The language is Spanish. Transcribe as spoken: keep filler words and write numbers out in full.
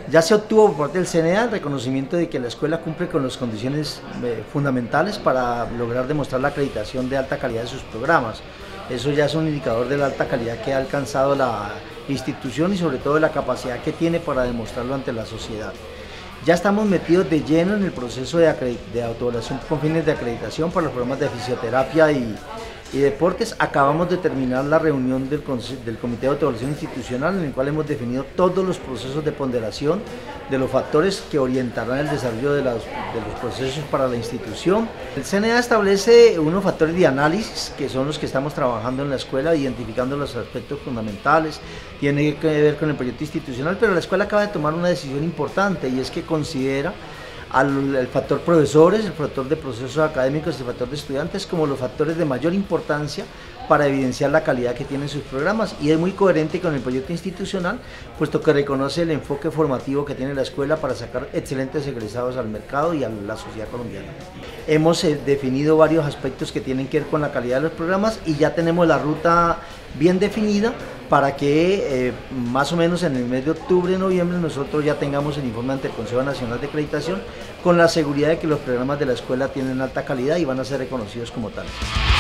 Ya se obtuvo por parte del C N A el reconocimiento de que la escuela cumple con las condiciones eh, fundamentales para lograr demostrar la acreditación de alta calidad de sus programas. Eso ya es un indicador de la alta calidad que ha alcanzado la institución y sobre todo de la capacidad que tiene para demostrarlo ante la sociedad. Ya estamos metidos de lleno en el proceso de, de autoevaluación con fines de acreditación para los programas de fisioterapia y, y deportes. Acabamos de terminar la reunión del, del Comité de Autoevaluación Institucional, en el cual hemos definido todos los procesos de ponderación de los factores que orientarán el desarrollo de, las, de los procesos para la institución. El C N A establece unos factores de análisis que son los que estamos trabajando en la escuela, identificando los aspectos fundamentales, tiene que ver con el proyecto institucional, pero la escuela acaba de tomar una decisión importante y es que considera al el factor profesores, el factor de procesos académicos y el factor de estudiantes como los factores de mayor importancia para evidenciar la calidad que tienen sus programas, y es muy coherente con el proyecto institucional, puesto que reconoce el enfoque formativo que tiene la escuela para sacar excelentes egresados al mercado y a la sociedad colombiana. Hemos eh, definido varios aspectos que tienen que ver con la calidad de los programas y ya tenemos la ruta bien definida para que eh, más o menos en el mes de octubre, noviembre, nosotros ya tengamos el informe ante el Consejo Nacional de Acreditación con la seguridad de que los programas de la escuela tienen alta calidad y van a ser reconocidos como tales.